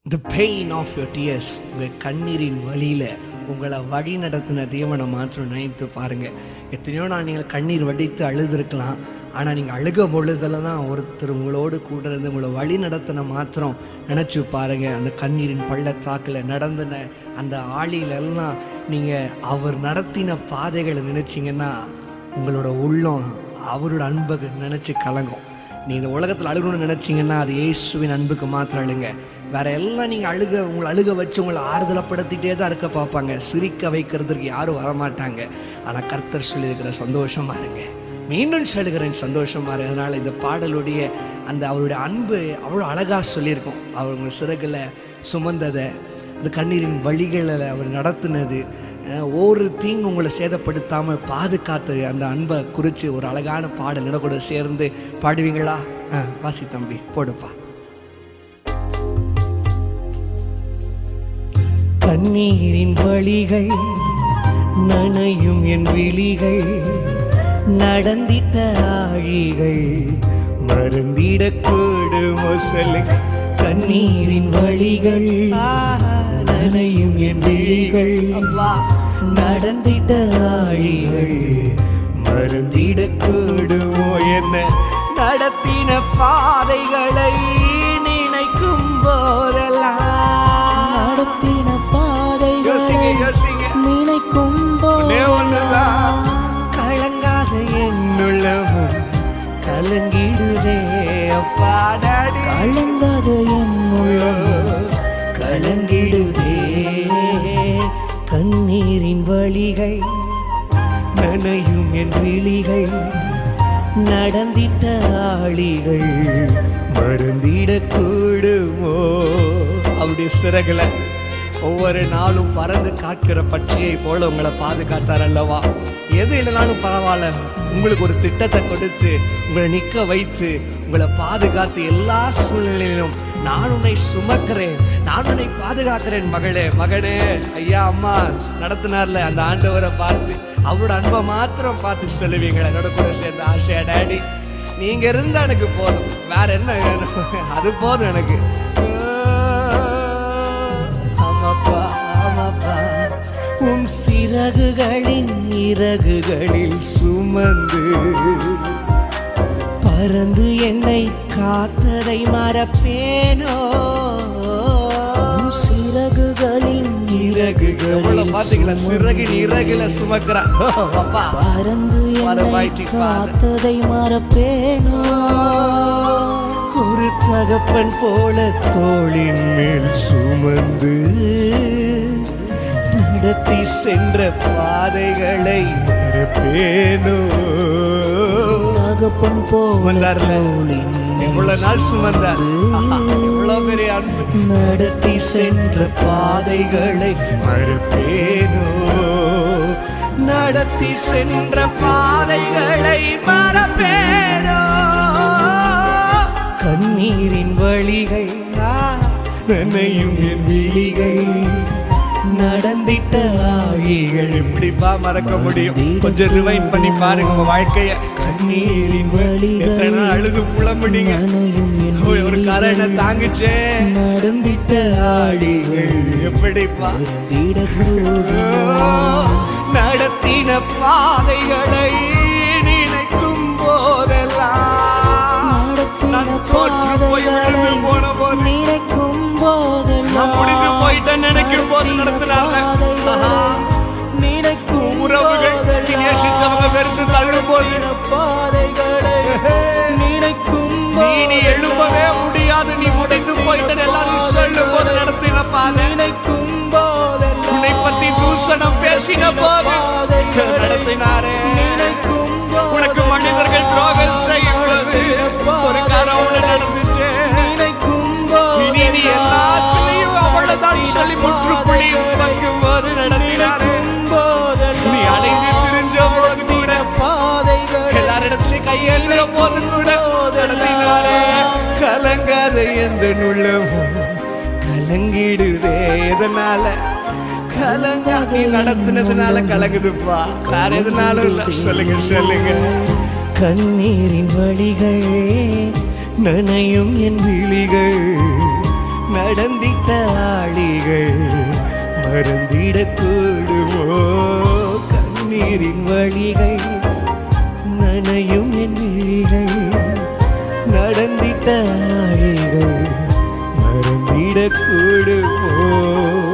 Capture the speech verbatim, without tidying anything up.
the pain of your tears, உங்கள் கண்ணீரின் வழியில் உங்களை வழி நடத்தின தேவனை மாத்திரம் நினைத்து பாருங்கள். எத்தனையோ நாள் நீங்கள் கண்ணீர் வடித்து அழுதுருக்கலாம், ஆனால் நீங்கள் அழுக பொழுதில் தான் ஒருத்தர் உங்களோடு கூட இருந்து உங்களை வழி நடத்தின மாத்திரம் நினச்சி பாருங்கள். அந்த கண்ணீரின் பள்ளத்தாக்கில் நடந்தின அந்த ஆளிலெல்லாம் நீங்கள் அவர் நடத்தின பாதைகளை நினச்சிங்கன்னா உங்களோட உள்ளம் அவரோட அன்புக்கு நினச்சி கலங்கும். நீ இந்த உலகத்தில் அழுகணும்னு நினச்சிங்கன்னா அது இயேசுவின் அன்புக்கு மாத்திரம் அழுங்க. வேறு எல்லாம் நீங்கள் அழுக உங்களை அழுக வச்சு உங்களை ஆறுதலப்படுத்திட்டே தான் இருக்க பார்ப்பாங்க, சிரிக்க வைக்கிறதுக்கு யாரும் வரமாட்டாங்க. ஆனால் கர்த்தர் சொல்லியிருக்கிற சந்தோஷமா இருங்க, மீண்டும் சொல்லுகிறேன் சந்தோஷமா இருங்க. அதனால் இந்த பாடலுடைய அந்த அவருடைய அன்பு அவ்வளோ அழகாக சொல்லியிருக்கோம். அவர் உங்கள் சிறகில் சுமந்ததை, அந்த கண்ணீரின் வழிகளில் அவர் நடத்தினது, ஒரு தீங்கு உங்களை சேதப்படுத்தாமல் பாதுகாத்து அந்த அன்பை குறித்து ஒரு அழகான பாடல் கூட சேர்ந்து பாடுவீங்களா? வாசி தம்பி, போடுப்பா. கண்ணீரின் வழிகள் நனையும் என் விழிகள், நடந்திட்ட ஆழிகள் மறந்திடக்கூடுமோ சொல்லு. கண்ணீரின் வழிகள் நனையும் என் விழிகள், நடந்திட்ட ஆழிகள் மறந்திடக்கூடுமோ என்ன. நடத்தின பாதைகளை நினைக்கும் போதெல்லாம், நடத்தின பாதைகளை நினைக்கும் போதெல்லாம் கலங்காத என்னுள்ளமும் கலங்கிடுதே அப்பா. டாடி கலங்காத என்னுள்ளமும் கலங்கிடுதே. கண்ணீரின் வழிகள் நனையும் என் விழிகள், நடந்திட்ட ஆளிகள் மறந்திடக்கூடுமோ. அவருடைய சிறகுல ஒவ்வொரு நாளும் பறந்து காக்கிற பட்சியை போல உங்களை பாதுகாத்தார் அல்லவா. எது இல்லைனாலும் பரவாயில்ல, உங்களுக்கு ஒரு திட்டத்தை கொடுத்து உங்களை நிற்க வைத்து உங்களை பாதுகாத்து எல்லா சூழ்நிலையிலும் நான் உன்னை சுமக்கிறேன், நான் உன்னை பாதுகாக்கிறேன் மகளே மகனே. ஐயா அம்மா நடத்தினார்ல அந்த ஆண்டவரை பார்த்து அவரோட அன்பை மாத்திரம் பார்த்து சொல்லுவீங்களா? என்னோட கூட சேர்ந்த ஆசையா, டாடி நீங்க இருந்தா எனக்கு போதும், வேற என்ன வேணும், அது போதும் எனக்கு. ஆமாப்பா ஆமாப்பா, உன் சிறகுகளின் இறகுகளில் சுமந்து பறந்து என்னை காத்ததை மறப்பேனோ. சிறகுகளின் இறகுகளில் பாத்தீங்களா, சிறகின் இறகுல சுமக்கிறா பறந்து என்னை காத்ததை மறப்பேனோ. ஒரு தகப்பன் போல தோளின் மேல் சுமந்து நடத்தி சென்ற பாதைகளை மறப்பேனோ. தகப்பன் போல எவ்வளவு நாள் சுமந்தார், எவ்வளவு பெரிய அன்பு. நடத்தி சென்ற பாதைகளை மறப்பேனோ, நடத்தி சென்ற பாதைகளை மறப்பேனோ. கண்ணீரின் வழிகள் நனையும் என் விழிகள், நடந்திட்ட ஆழிகள் எப்படிப்பா மறக்க முடியும்? கொஞ்சம் ரிவைண்ட் பண்ணி பாருங்க உங்க வாழ்க்கைய. கண்ணீரின் வழிகள் அழுது புலம்புனீங்க, ஒரு கரணை தாங்குச்சே. நடந்திட்ட ஆழிகள் எப்படிப்பா நடத்தின பாதைகளை நினைக்கும் போதெல்லாம், நான் தோற்று போய் விழுந்து போன போது நினைக்கும் போதெல்லாம், முடிந்து போயிட்டேன் நினைக்கும் போது நடத்தினாங்க. நினைக்கும் உறவுகள் நேசித்தவங்க வெறுத்து தள்ளும் போது, நினைக்கும் நீ எழும்பவே முடியாது, நீ முடிந்து போயிட்டேன் எல்லாரும் சொல்லும் போது நடத்தின பாதை, நினைக்கும் போதெல்லாம், உன்னை பத்தி தூஷணம் பேசின போது நடத்தினாரே. உனக்கு மனிதர்கள் துரோகம் செய்யும் போது ஒரு காரம் உன்னை நடந்துச்சு. இனி நீ எல்லாத்திலையும் அவ்வளவுதான் சொல்லி முற்றுப்புள்ளி வைக்கும் போது நடத்தினாரே. நீ அலைந்து திரிஞ்ச போது கூட, எல்லாரிடத்திலும் கையேந்துற போது கூட நடத்தினாரே. கலங்காத எந்த உள்ளமும் கலங்கிடுதே. எதனால கலங்கா? நீ நடத்தினதுனால கலங்குதுப்பா, வேற எதனாலும் இல்ல. சொல்லுங்க சொல்லுங்க. கண்ணீரின் வழிகள் நனையும் என் விழிகள், நடந்திட்ட ஆளிகள் மறந்திடக்கூடுமோ கண்ணீரின் வழிகள் நனையும் என் விழிகள் நடந்திட்ட ஆளிகள் மறந்திடக்கூடுமோ